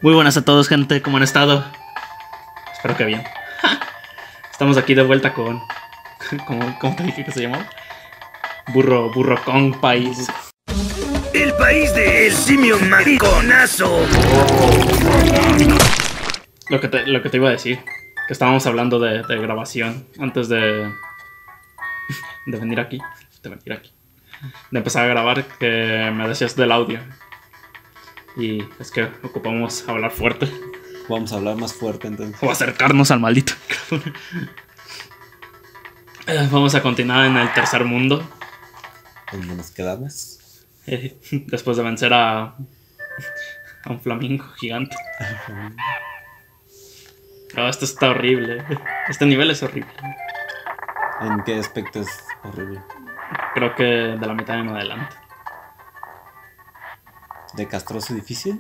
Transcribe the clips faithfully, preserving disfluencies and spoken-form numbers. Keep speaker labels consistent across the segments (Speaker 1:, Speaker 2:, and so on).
Speaker 1: Muy buenas a todos, gente, ¿cómo han estado? Espero que bien. Estamos aquí de vuelta con... ¿Cómo, cómo te dije que se llamaba? Burro, Burro Kong País.
Speaker 2: El país de el simio mariconazo.
Speaker 1: Lo que te, lo que te iba a decir, que estábamos hablando de, de grabación antes de... De venir aquí. De venir aquí. De empezar a grabar, que me decías del audio. Y es que ocupamos hablar fuerte.
Speaker 3: Vamos a hablar más fuerte entonces.
Speaker 1: O acercarnos al maldito micrófono. eh, Vamos a continuar en el tercer mundo.
Speaker 3: ¿Dónde nos quedamos?
Speaker 1: Eh, después de vencer a... A un flamingo gigante. Oh, esto está horrible. Este nivel es horrible.
Speaker 3: ¿En qué aspecto es horrible?
Speaker 1: Creo que de la mitad en adelante.
Speaker 3: ¿De castroso y difícil?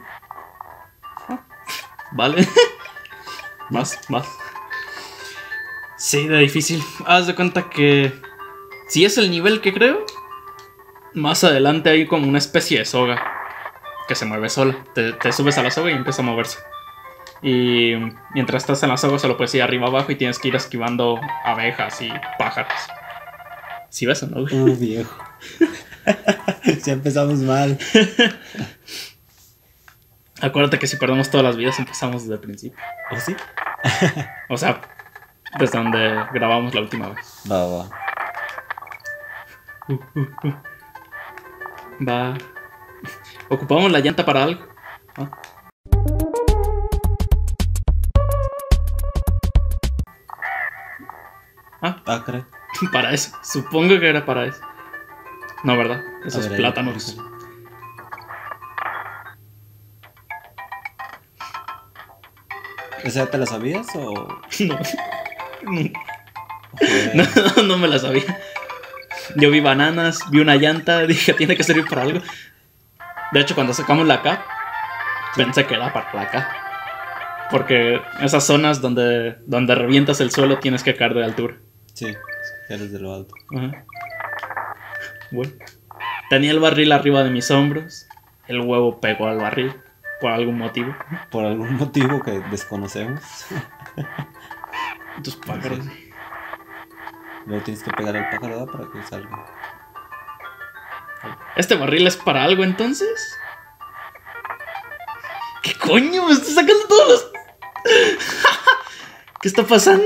Speaker 1: Vale. Más, más. Sí, de difícil. Haz de cuenta que si es el nivel que creo, más adelante hay como una especie de soga que se mueve sola. Te, te subes a la soga y empieza a moverse. Y mientras estás en la soga solo puedes ir arriba abajo y tienes que ir esquivando abejas y pájaros. ¿Sí ves o no, güey?
Speaker 3: Uh, viejo. Ya empezamos mal.
Speaker 1: Acuérdate que si perdemos todas las vidas empezamos desde el principio.
Speaker 3: ¿O sí?
Speaker 1: O sea, desde donde grabamos la última vez.
Speaker 3: Va, va.
Speaker 1: Uh, uh, uh. Va. ¿Ocupamos la llanta para algo? ¿Ah? ¿Ah?
Speaker 3: Ah, caray.
Speaker 1: Para eso. Supongo que era para eso. No, ¿verdad? Esos
Speaker 3: A ver, ahí,
Speaker 1: plátanos.
Speaker 3: ahí. ¿Esa te la sabías o...?
Speaker 1: No. No.
Speaker 3: Joder.
Speaker 1: No, no me la sabía. Yo vi bananas, vi una llanta, dije, tiene que servir para algo. De hecho, cuando sacamos la K, pensé que era para la K. Porque esas zonas donde, donde revientas el suelo tienes que caer de altura.
Speaker 3: Sí, que eres de lo alto.
Speaker 1: Ajá. Bueno. Tenía el barril arriba de mis hombros. El huevo pegó al barril. Por algún motivo.
Speaker 3: Por algún motivo que desconocemos.
Speaker 1: Tus pájaros.
Speaker 3: Luego tienes que pegar el pájaro, ¿verdad? Para que salga.
Speaker 1: ¿Este barril es para algo entonces? ¿Qué coño? Me está sacando todos los... ¿Qué está pasando?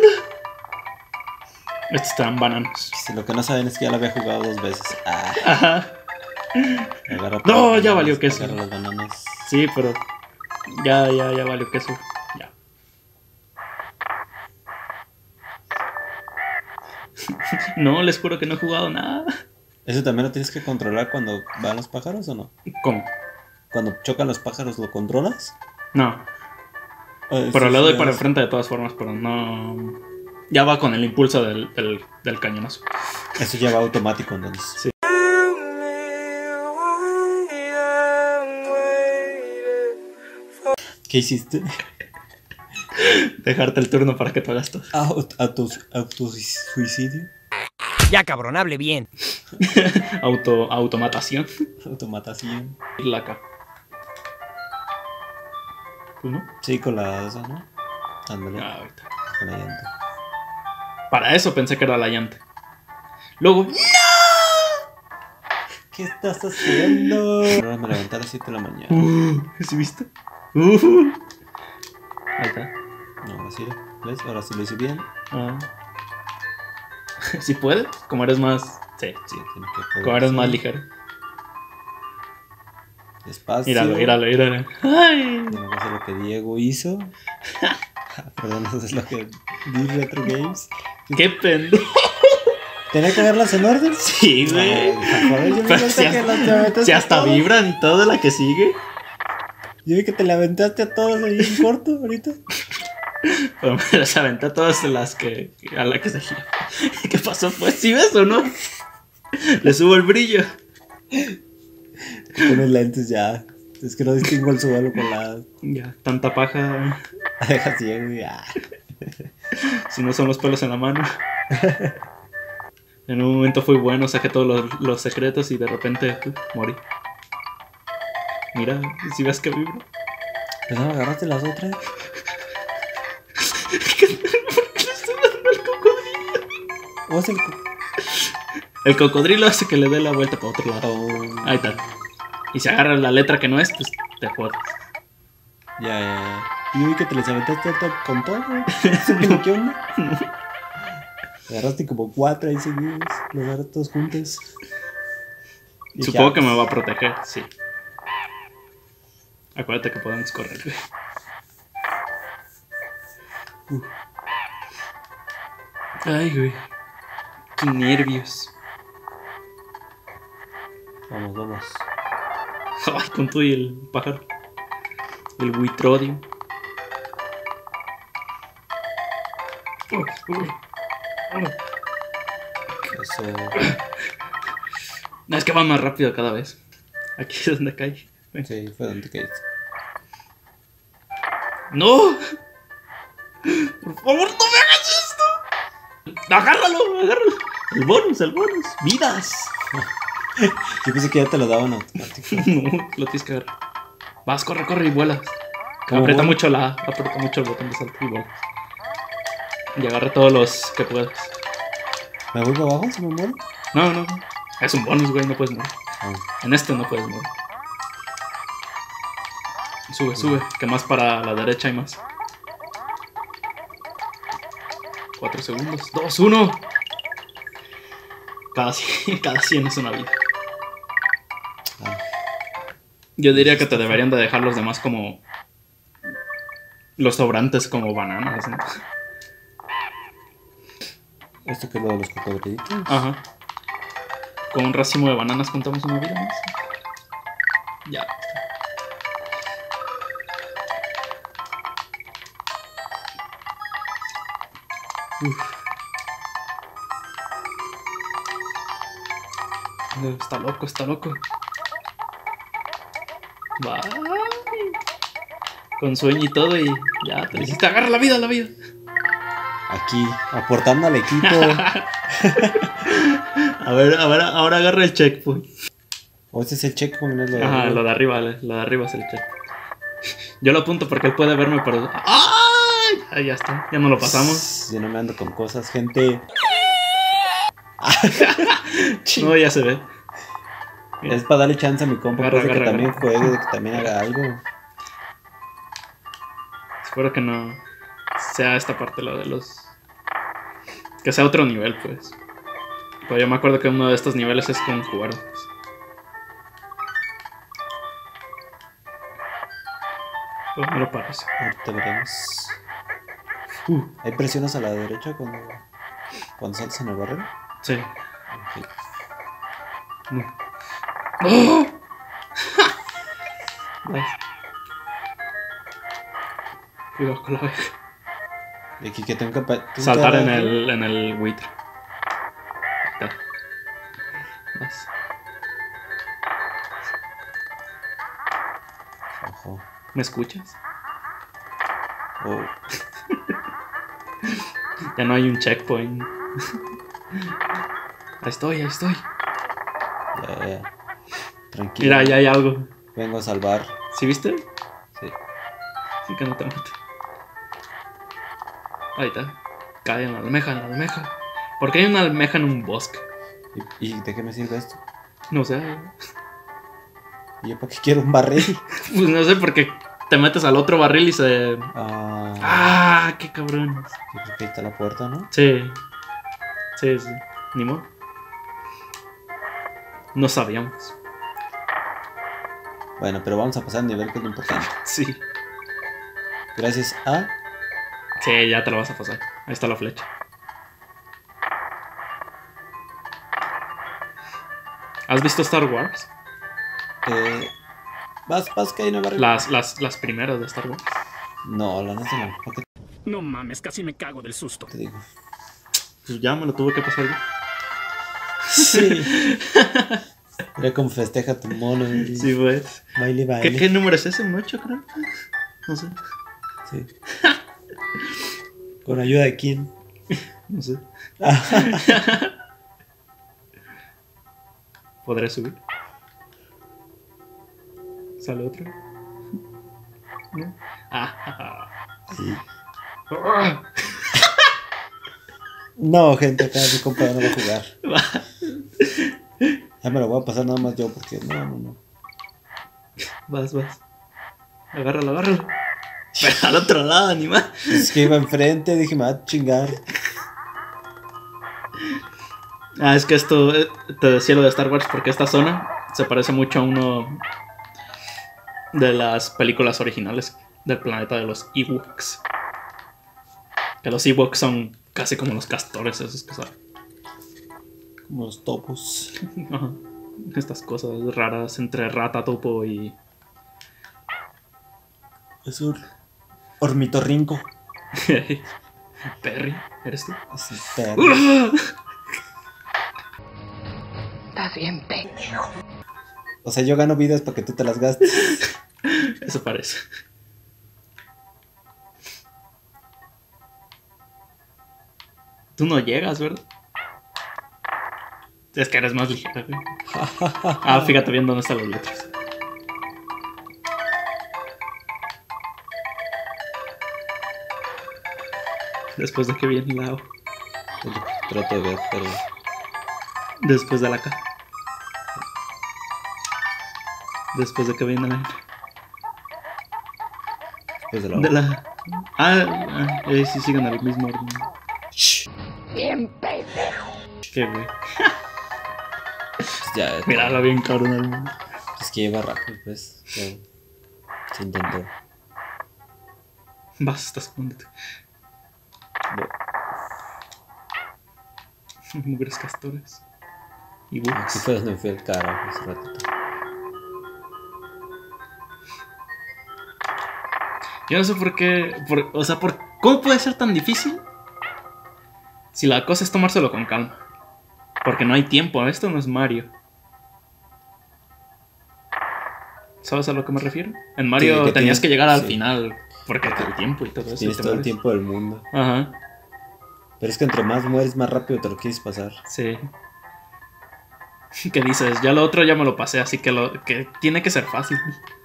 Speaker 1: Estos estaban bananos.
Speaker 3: Si lo que no saben es que ya lo había jugado dos veces. Ah,
Speaker 1: Ajá.
Speaker 3: agarra
Speaker 1: No,
Speaker 3: las
Speaker 1: ya
Speaker 3: bananas,
Speaker 1: valió queso.
Speaker 3: agarra las bananas.
Speaker 1: Sí, pero... Ya, ya, ya valió queso. Ya. No, les juro que no he jugado nada.
Speaker 3: ¿Eso también lo tienes que controlar cuando van los pájaros o no?
Speaker 1: ¿Cómo?
Speaker 3: Cuando chocan los pájaros, ¿lo controlas?
Speaker 1: No.
Speaker 3: Eh,
Speaker 1: Pero
Speaker 3: sí,
Speaker 1: le
Speaker 3: sí,
Speaker 1: doy
Speaker 3: ya
Speaker 1: para
Speaker 3: ves.
Speaker 1: enfrente de todas formas, pero no... Ya va con el impulso del, del, del cañonazo.
Speaker 3: Eso ya va automático entonces.
Speaker 1: Sí.
Speaker 3: ¿Qué hiciste?
Speaker 1: Dejarte el turno para que te hagas todo.
Speaker 3: Auto, autos, autosuicidio.
Speaker 4: Ya, cabrón, hable bien.
Speaker 1: Auto, automatación.
Speaker 3: Automatación.
Speaker 1: La K. ¿Tú no?
Speaker 3: Sí, con la esa, ¿no? Ándale,
Speaker 1: Ah, ahorita.
Speaker 3: con la llanta.
Speaker 1: Para eso pensé que era la llanta. Luego...
Speaker 3: ¿Qué estás haciendo? Ahora me levanté a las siete de la mañana.
Speaker 1: Uh, ¿Sí viste? Uh. Ahí está.
Speaker 3: No, ahora sí, ¿ves? Ahora sí lo hice bien.
Speaker 1: Ah. ¿Sí puede? Como eres más... Sí, sí.
Speaker 3: Tiene que poder
Speaker 1: Como eres
Speaker 3: así.
Speaker 1: más ligero.
Speaker 3: Despacio.
Speaker 1: Míralo, míralo, míralo. Ay.
Speaker 3: Yo no voy a hacer lo que Diego hizo. Perdón, eso es lo que vi Retro Games.
Speaker 1: Qué pendejo.
Speaker 3: ¿Tenía que verlas en orden?
Speaker 1: Sí, güey.
Speaker 3: Ay, joder, yo vi
Speaker 1: Pero
Speaker 3: ahorita
Speaker 1: si
Speaker 3: que
Speaker 1: hasta,
Speaker 3: las te aventaste
Speaker 1: si
Speaker 3: a
Speaker 1: hasta
Speaker 3: todas.
Speaker 1: vibran y todo la que sigue.
Speaker 3: Yo vi que te la aventaste a todos ahí en corto ahorita.
Speaker 1: Pero me las aventé todas las que... A la que se gira. ¿Qué pasó? Pues, ¿sí ves o no? Le subo el brillo.
Speaker 3: Con los lentes ya. Es que no distingo el suelo con la...
Speaker 1: Ya, tanta paja.
Speaker 3: Deja ciego y ya.
Speaker 1: Si no son los pelos en la mano. En un momento fui bueno, saqué todos los, los secretos y de repente uh, morí. Mira, si ves que vibra.
Speaker 3: Pues no, agarraste las otras.
Speaker 1: ¿Por qué le estoy dando al cocodrilo?
Speaker 3: ¿O es el co-
Speaker 1: El cocodrilo hace que le dé la vuelta para otro lado.
Speaker 3: oh,
Speaker 1: Ahí está. Y si agarras la letra que no es, pues te jodas.
Speaker 3: Ya, ya, ya. Y yo vi que te les aventaste ahorita con todo. ¿Qué onda? Agarraste como cuatro ahí seguidos. Los agarraste todos juntos. Y dije,
Speaker 1: Supongo
Speaker 3: ah,
Speaker 1: que me va a proteger, sí. Acuérdate que podemos correr. Uh. Ay, güey. Qué nervios.
Speaker 3: Vamos, vamos.
Speaker 1: Ay, con tú y el pájaro. El buitrodio. Uh, uh, uh.
Speaker 3: Eso.
Speaker 1: No, es que va más rápido cada vez. Aquí es donde cae.
Speaker 3: Sí, fue donde caíste.
Speaker 1: ¡No! ¡Por favor, no me hagas esto! ¡Agárralo! ¡Agárralo! El bonus, el bonus. ¡Vidas!
Speaker 3: Yo pensé que ya te lo daban automático.
Speaker 1: No, lo tienes que agarrar. Vas, corre, corre y vuelas.
Speaker 3: ¿Cómo
Speaker 1: Aprieta
Speaker 3: vuelo?
Speaker 1: mucho la A, aprieta mucho el botón de salto y vuelas. Y agarra todos los que puedas.
Speaker 3: ¿Me vuelvo abajo si me muero?
Speaker 1: No, no, no. Es un bonus, güey, no puedes morir.
Speaker 3: Ah,
Speaker 1: En este no puedes morir. Sube, sube, que más para la derecha hay más. Cuatro segundos. Dos, uno. Cada cien, cada cien es una vida.
Speaker 3: ah.
Speaker 1: Yo diría que te deberían de dejar los demás como... Los sobrantes como bananas, ¿no?
Speaker 3: ¿Esto que es lo de los cocodrilitos?
Speaker 1: Ajá. Con un racimo de bananas contamos una vida más. Ya. Uf. No, está loco, está loco. Bye. Con sueño y todo y ya te dijiste, agarra la vida, la vida.
Speaker 3: Aquí, aportando al equipo.
Speaker 1: A ver, a ver, ahora agarra el checkpoint.
Speaker 3: ¿O ese es el checkpoint? No es lo de
Speaker 1: Ajá,
Speaker 3: arriba?
Speaker 1: lo de arriba, lo de arriba es el checkpoint. Yo lo apunto porque él puede verme, pero... ¡Ay! Ah, ya está, ya no lo pasamos.
Speaker 3: Yo no me ando con cosas, gente.
Speaker 1: No, ya se ve.
Speaker 3: Es para darle chance a mi compa,
Speaker 1: Agarra,
Speaker 3: pues, de que
Speaker 1: agarra,
Speaker 3: también
Speaker 1: agarra.
Speaker 3: juegue, de que también haga algo.
Speaker 1: Espero que no sea esta parte la de los... Que sea otro nivel, pues. Pero yo me acuerdo que uno de estos niveles es con cuerdas. Pues no lo parece.
Speaker 3: Ahorita veremos.
Speaker 1: Uh,
Speaker 3: ¿Hay presiones a la derecha cuando, cuando saltas en el barril?
Speaker 1: sí.
Speaker 3: Ok.
Speaker 1: No. ¡Oh! Vas. Cuidado con la abeja.
Speaker 3: Y aquí que tengo que... pa- tengo que
Speaker 1: Saltar en
Speaker 3: agarrar-
Speaker 1: el, en el buitre. Ahí está. Vas.
Speaker 3: Ojo.
Speaker 1: ¿Me escuchas?
Speaker 3: Oh.
Speaker 1: Ya no hay un checkpoint. Ahí estoy, ahí estoy.
Speaker 3: Ya, ya. Tranquilo.
Speaker 1: Mira, ya hay algo.
Speaker 3: Vengo a salvar.
Speaker 1: ¿Sí viste?
Speaker 3: Sí.
Speaker 1: Sí que no te mata. Ahí está. Cae en la almeja, en la almeja. ¿Por qué hay una almeja en un bosque?
Speaker 3: ¿Y, y de qué me sirve esto?
Speaker 1: No sé.
Speaker 3: ¿Y yo para qué quiero un barril?
Speaker 1: Pues no sé, porque te metes al otro barril y se...
Speaker 3: Ah,
Speaker 1: ¡Ah! ¡Qué cabrón!
Speaker 3: yo creo que ahí está la puerta, ¿no?
Speaker 1: Sí. Sí, sí. Ni modo. No sabíamos.
Speaker 3: Bueno, pero vamos a pasar al nivel que es lo importante.
Speaker 1: Sí.
Speaker 3: Gracias a...
Speaker 1: Sí, ya te lo vas a pasar. Ahí está la flecha. ¿Has visto Star Wars?
Speaker 3: Eh, vas, vas, que hay una barril.
Speaker 1: Las, las, las primeras de Star Wars.
Speaker 3: No, la neta no. ¿Por qué
Speaker 2: No mames, casi me cago del susto.
Speaker 3: te digo?
Speaker 1: Pues ya me lo tuve que pasar yo.
Speaker 3: Sí. Mira cómo festeja tu mono. y-
Speaker 1: Sí, pues.
Speaker 3: Baile, baile.
Speaker 1: ¿Qué, ¿Qué número es ese? ¿Un ocho, creo? No sé.
Speaker 3: Sí. ¿Con ayuda de quién?
Speaker 1: No sé. ¿Podré subir? ¿Sale otro? ¿no? Ah,
Speaker 3: Sí. No, gente, acá mi compa ya no va a jugar. Ya me lo voy a pasar nada más yo porque no, no, no.
Speaker 1: vas, vas. Agárralo, agárralo. Pero al otro lado, ni más.
Speaker 3: Es que iba enfrente, dije, me va a chingar.
Speaker 1: Ah, es que esto, eh, te decía lo de Star Wars porque esta zona se parece mucho a uno de las películas originales del planeta de los Ewoks. Que los Ewoks son casi como los castores esos que son.
Speaker 3: Como los topos.
Speaker 1: Ajá. Estas cosas raras entre rata, topo y...
Speaker 3: Es un ornitorrinco.
Speaker 1: Perry, ¿eres tú?
Speaker 3: Es un perro.
Speaker 5: Estás bien pendejo.
Speaker 3: O sea, yo gano vidas para que tú te las gastes.
Speaker 1: Eso parece. Tú no llegas, ¿verdad? Es que eres más ligera, güey. Ah, fíjate bien dónde están las letras. Después de que viene la O.
Speaker 3: Es lo que trato de ver, pero...
Speaker 1: Después de la K. Después de que viene la N.
Speaker 3: Después de la...
Speaker 1: De la... Ah, ah eh, sí siguen al mismo orden.
Speaker 5: Bien pendejo.
Speaker 1: Qué güey.
Speaker 3: Pues ya,
Speaker 1: Míralo bien cabrón.
Speaker 3: es que lleva rápido, pues. Ya. Se intentó.
Speaker 1: Vas, estás escóndete.
Speaker 3: Bueno,
Speaker 1: Mugres castores. Y
Speaker 3: aquí
Speaker 1: bugs.
Speaker 3: fue donde me fui el carajo hace ratito.
Speaker 1: Yo no sé por qué. Por, o sea, por, ¿cómo puede ser tan difícil? Si la cosa es tomárselo con calma. Porque no hay tiempo. Esto no es Mario. ¿Sabes a lo que me refiero? En Mario
Speaker 3: Sí, que
Speaker 1: tenías
Speaker 3: tienes-
Speaker 1: que llegar al
Speaker 3: sí.
Speaker 1: final. Porque el tiempo y todo eso. y
Speaker 3: Tienes
Speaker 1: te
Speaker 3: todo el
Speaker 1: mueres.
Speaker 3: tiempo del mundo.
Speaker 1: Ajá.
Speaker 3: Pero es que entre más mueres, más rápido te lo quieres pasar.
Speaker 1: Sí. ¿Qué dices? Ya lo otro ya me lo pasé, así que lo que tiene que ser fácil.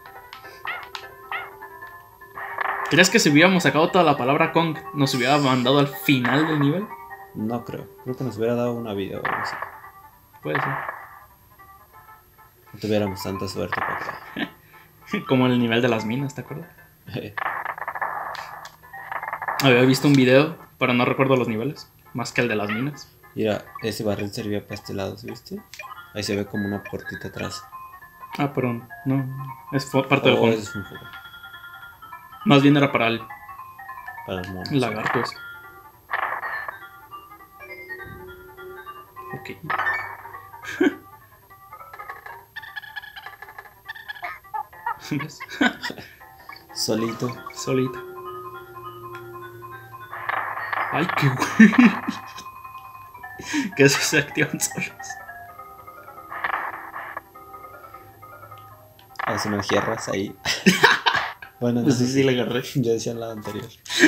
Speaker 1: ¿Crees que si hubiéramos sacado toda la palabra Kong nos hubiera mandado al final del nivel?
Speaker 3: No creo. Creo que nos hubiera dado una vida o algo así.
Speaker 1: Puede ser.
Speaker 3: No tuviéramos tanta suerte para acá.
Speaker 1: Como el nivel de las minas, ¿te acuerdas? Había visto un video, pero no recuerdo los niveles. Más que el de las minas.
Speaker 3: Mira, ese barril servía para este lado, ¿sí viste? Ahí se ve como una puertita atrás.
Speaker 1: Ah, pero no. Es fo- parte del
Speaker 3: Oh,
Speaker 1: juego.
Speaker 3: ese es un juego.
Speaker 1: Más bien era para el
Speaker 3: Para el mono.
Speaker 1: lagarto ese. Ok. ¿Ves?
Speaker 3: Solito.
Speaker 1: Solita. Ay, qué güey. Que esos se activan solos.
Speaker 3: Hace unas guerras ahí. Bueno, no
Speaker 1: Pues
Speaker 3: sé
Speaker 1: sí,
Speaker 3: si
Speaker 1: sí le agarré.
Speaker 3: yo decía en la anterior.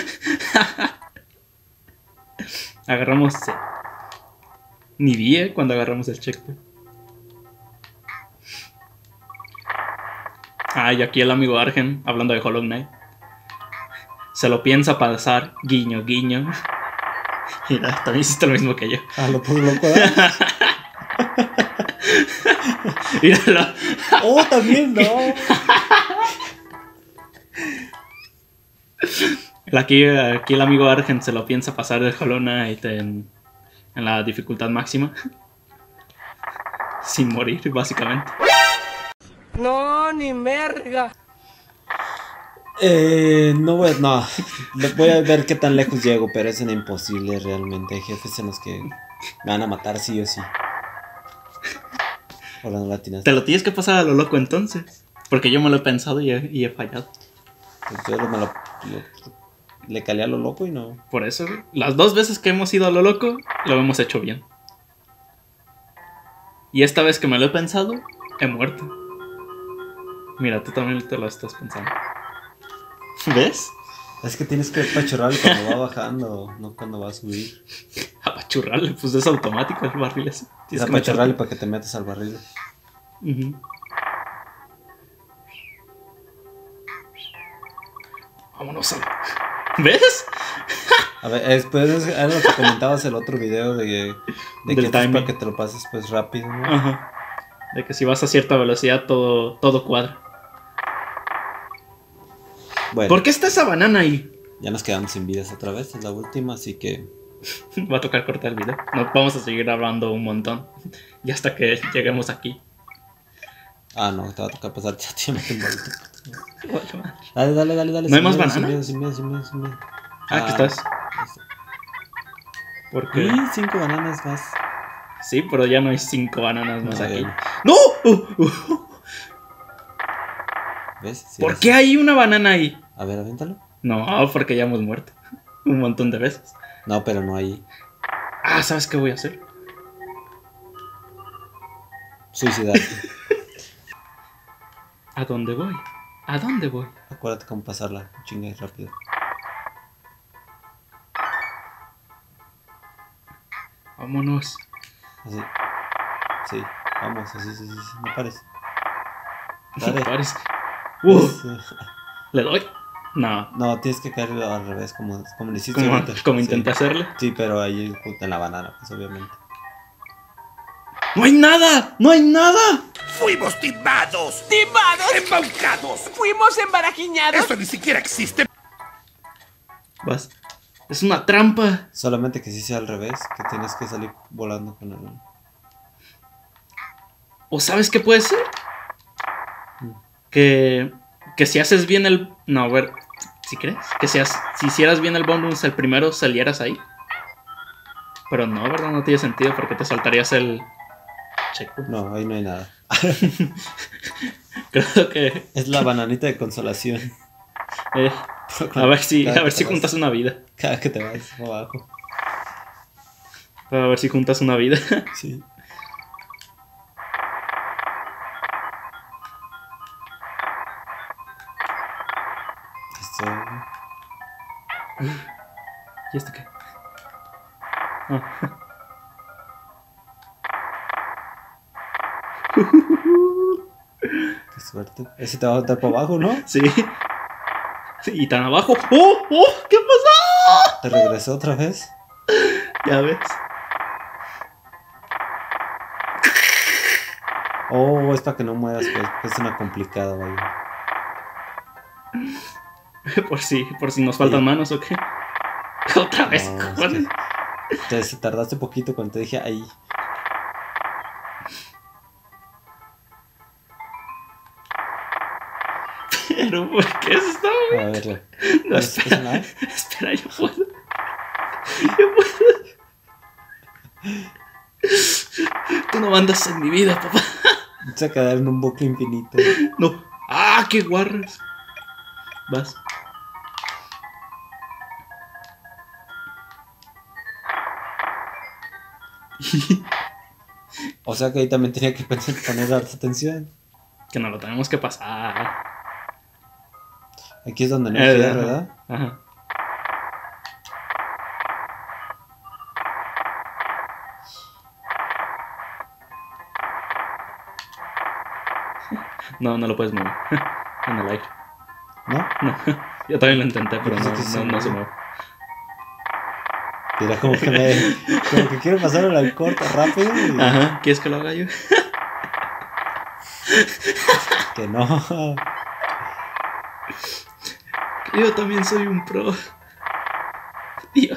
Speaker 1: Agarramos. eh, Ni vi eh, cuando agarramos el checkpoint. Ah, y aquí el amigo Argen, hablando de Hollow Knight. Se lo piensa pasar, guiño, guiño. Mira, también hiciste lo mismo que yo.
Speaker 3: Ah, lo puso loco, ¿eh?
Speaker 1: Míralo.
Speaker 3: Oh, también, no.
Speaker 1: Aquí, aquí el amigo Argen se lo piensa pasar de Hollow Knight en, en la dificultad máxima. Sin morir, básicamente.
Speaker 4: No, ni merga.
Speaker 3: Eh, no voy a, no. Voy a ver qué tan lejos llego, pero es una imposible realmente. Hay jefes en los que me van a matar sí o sí. Ahora no la atinaste.
Speaker 1: Te lo tienes que pasar a lo loco entonces. Porque yo me lo he pensado y he, y he fallado.
Speaker 3: Pues yo me lo, lo- le calé a lo loco y no.
Speaker 1: Por eso, güey, las dos veces que hemos ido a lo loco, lo hemos hecho bien. Y esta vez que me lo he pensado, he muerto. Mira, tú también te lo estás pensando. ¿Ves?
Speaker 3: Es que tienes que apachurrarlo cuando va bajando, no cuando va a subir.
Speaker 1: Apachurrarle, pues es automático el barril ese.
Speaker 3: Es
Speaker 1: Tienes que
Speaker 3: apachurrarle para que te metas al barril.
Speaker 1: meter- Ujú. Vámonos a... ¿Ves?
Speaker 3: A ver, después era lo que comentabas el otro video de, de
Speaker 1: Del
Speaker 3: que esto es
Speaker 1: timing.
Speaker 3: para que te lo pases pues rápido, ¿no?
Speaker 1: Ajá. De que si vas a cierta velocidad todo, todo cuadra.
Speaker 3: Bueno,
Speaker 1: ¿Por qué está esa banana ahí?
Speaker 3: ya nos quedamos sin vidas otra vez, es la última, así que
Speaker 1: Va a tocar cortar el video. No, vamos a seguir hablando un montón. Y hasta que lleguemos aquí.
Speaker 3: ah no, te va a tocar pasar ya te meten vuelto.
Speaker 1: Vale, madre.
Speaker 3: Dale, dale, dale, dale.
Speaker 1: ¿No hay
Speaker 3: sin
Speaker 1: más
Speaker 3: miedo,
Speaker 1: banana?
Speaker 3: Sin miedo, sin miedo, sin miedo, sin miedo.
Speaker 1: Ah, aquí estás.
Speaker 3: listo.
Speaker 1: Porque...
Speaker 3: Y cinco bananas más.
Speaker 1: Sí, pero ya no hay cinco bananas más
Speaker 3: No,
Speaker 1: aquí.
Speaker 3: ya
Speaker 1: ¡No! Uh, uh.
Speaker 3: ¿Ves? Sí,
Speaker 1: ¿Por
Speaker 3: ves.
Speaker 1: qué hay una banana ahí?
Speaker 3: A ver, avéntalo.
Speaker 1: No, porque ya hemos muerto. Un montón de veces.
Speaker 3: No, pero no hay.
Speaker 1: Ah, ¿sabes qué voy a hacer?
Speaker 3: Suicidarte.
Speaker 1: ¿A dónde voy? ¿A dónde voy?
Speaker 3: Acuérdate cómo pasarla. Chinga y rápido.
Speaker 1: Vámonos.
Speaker 3: Así. Sí, vamos, así, sí, sí, sí. No pares.
Speaker 1: No
Speaker 3: Dale.
Speaker 1: pares. Uh,
Speaker 3: Sí.
Speaker 1: ¿Le doy? No.
Speaker 3: No, tienes que caer al revés, como, como le hiciste
Speaker 1: Como,
Speaker 3: ahorita.
Speaker 1: como
Speaker 3: Sí.
Speaker 1: intenté hacerle.
Speaker 3: Sí, pero ahí en la banana, pues obviamente.
Speaker 1: ¡No hay nada! ¡No hay nada!
Speaker 2: Fuimos timados.
Speaker 4: ¡Timados!
Speaker 2: Embaucados.
Speaker 4: ¡Fuimos embarajiñados!
Speaker 2: Eso ni siquiera existe.
Speaker 1: Vas. Es una trampa.
Speaker 3: Solamente que si sea al revés, que tienes que salir volando con el...
Speaker 1: ¿O sabes qué puede ser? Que, que si haces bien el... No, a ver, ¿si crees? Que si, has- si hicieras bien el bonus el primero, salieras ahí. Pero no, ¿verdad? No tiene sentido porque te saltarías el... checkpoint.
Speaker 3: No, ahí no hay nada.
Speaker 1: Creo que...
Speaker 3: Es la bananita de consolación.
Speaker 1: eh, a ver si,
Speaker 3: Cada
Speaker 1: a ver
Speaker 3: que
Speaker 1: si
Speaker 3: te vas-
Speaker 1: juntas una vida.
Speaker 3: Cada que te vas abajo.
Speaker 1: A ver si juntas una vida.
Speaker 3: Sí. Esto...
Speaker 1: ¿Y esto qué? Ah.
Speaker 3: Qué suerte. Ese te va a botar para abajo, ¿no?
Speaker 1: Sí. Y tan abajo. ¡Oh! ¡Oh! ¿Qué pasó?
Speaker 3: Te regresó otra vez.
Speaker 1: Ya ves.
Speaker 3: Oh, es para que no mueras, pues. Es una complicada, vaya.
Speaker 1: Por si, por si nos faltan
Speaker 3: Sí.
Speaker 1: manos o qué. Otra vez.
Speaker 3: No, es
Speaker 1: cojones.
Speaker 3: que te si tardaste poquito cuando te dije ahí.
Speaker 1: Pero ¿por qué esto?
Speaker 3: A ver,
Speaker 1: No,
Speaker 3: ¿es- es
Speaker 1: espera.
Speaker 3: una?
Speaker 1: Espera, yo puedo. Yo puedo. Tú no mandas en mi vida, papá.
Speaker 3: Se va a quedar en un bucle infinito.
Speaker 1: No. ¡Ah, qué guarras! Vas.
Speaker 3: O sea que ahí también tenía que poner, poner harta atención.
Speaker 1: Que no lo tenemos que pasar.
Speaker 3: Aquí es donde no
Speaker 1: Eh,
Speaker 3: hay
Speaker 1: ajá.
Speaker 3: ¿verdad?
Speaker 1: Ajá. No, no lo puedes mover. En el aire.
Speaker 3: ¿No?
Speaker 1: No. Yo también lo intenté, pero
Speaker 3: Yo
Speaker 1: no,
Speaker 3: pensé que sí,
Speaker 1: no, no se
Speaker 3: ¿no?
Speaker 1: mueve.
Speaker 3: Mira, como que me. Como que quiero pasar al corto rápido y.
Speaker 1: Ajá. ¿Quieres que lo haga yo?
Speaker 3: Que no.
Speaker 1: Yo también soy un pro. Dios.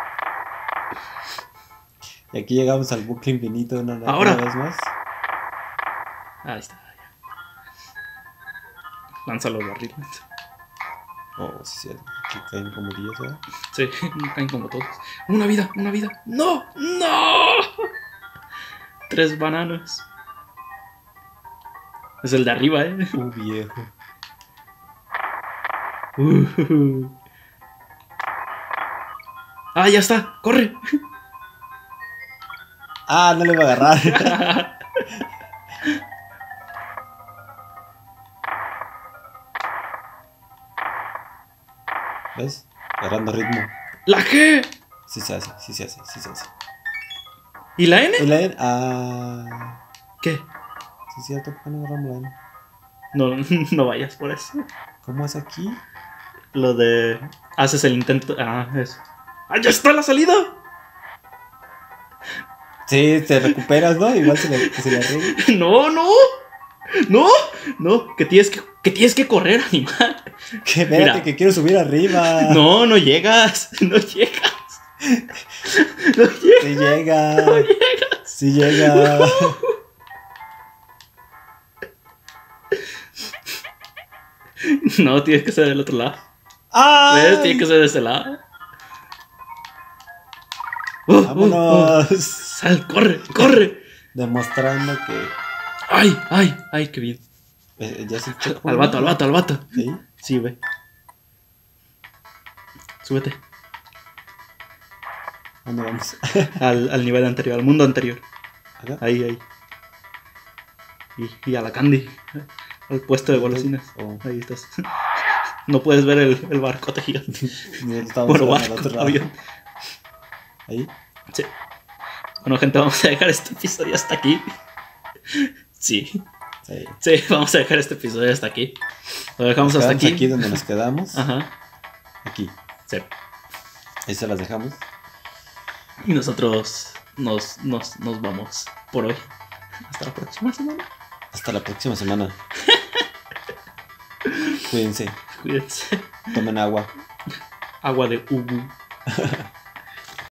Speaker 3: Y aquí llegamos al bucle infinito una, una
Speaker 1: Ahora.
Speaker 3: vez más.
Speaker 1: Ahí está. Ya. Lánzalo barriles.
Speaker 3: Oh, sí, sí. Aquí caen como diez, ¿verdad?
Speaker 1: Sí, caen como todos. Una vida, una vida. ¡No! ¡No! Tres bananas. Es el de arriba, eh.
Speaker 3: Uh, viejo.
Speaker 1: Uh. Ah, ya está. ¡Corre!
Speaker 3: Ah, no le va a agarrar. ¿Ves? Agarrando ritmo.
Speaker 1: ¡La G!
Speaker 3: Sí se hace, sí se hace, sí se hace.
Speaker 1: ¿Y la N?
Speaker 3: ¿Y la N? Ah.
Speaker 1: ¿Qué?
Speaker 3: Sí, es cierto, ¿por qué no agarramos la N?
Speaker 1: No, no vayas por eso.
Speaker 3: ¿Cómo es aquí?
Speaker 1: Lo de... Haces el intento... Ah, eso. ¡Ah, ya está la salida!
Speaker 3: Sí, te recuperas, ¿no? Igual se le, se le arregla.
Speaker 1: No, no. No, no. Que tienes que, que, tienes que correr, animal.
Speaker 3: Que espérate,
Speaker 1: Mira.
Speaker 3: que quiero subir arriba.
Speaker 1: No, no llegas. No llegas. No llegas.
Speaker 3: Sí llega.
Speaker 1: No llegas.
Speaker 3: Sí llega.
Speaker 1: No, tienes que ser del otro lado.
Speaker 3: ¡Ah!
Speaker 1: ¿Ves? Tiene que ser de este lado. Uh, uh, uh.
Speaker 3: Vámonos.
Speaker 1: Sal, corre, corre.
Speaker 3: Demostrando que.
Speaker 1: Ay, ay, ay, qué bien.
Speaker 3: eh, ya se
Speaker 1: Al vato, al vato, al vato.
Speaker 3: ¿Sí?
Speaker 1: Sí, ve. Súbete.
Speaker 3: ¿Dónde vamos?
Speaker 1: Al, al nivel anterior, al mundo anterior.
Speaker 3: ¿Acá?
Speaker 1: Ahí, ahí. Y, y a la Candy. Al puesto de golosinas.
Speaker 3: Oh.
Speaker 1: Ahí estás. No puedes ver el, el barcote gigante.
Speaker 3: No, estamos
Speaker 1: Bueno,
Speaker 3: al
Speaker 1: barco,
Speaker 3: otro lado.
Speaker 1: avión.
Speaker 3: Ahí.
Speaker 1: Sí. Bueno, gente, vamos a dejar este episodio hasta aquí. Sí.
Speaker 3: Sí.
Speaker 1: Sí, vamos a dejar este episodio hasta aquí. Lo dejamos
Speaker 3: Nos
Speaker 1: hasta
Speaker 3: quedamos
Speaker 1: aquí.
Speaker 3: aquí donde nos quedamos.
Speaker 1: Ajá.
Speaker 3: Aquí.
Speaker 1: Sí.
Speaker 3: Ahí se las dejamos.
Speaker 1: Y nosotros nos, nos, nos vamos por hoy. Hasta la próxima semana.
Speaker 3: Hasta la próxima semana. Cuídense.
Speaker 1: Cuídense.
Speaker 3: Tomen agua.
Speaker 1: Agua de ubu.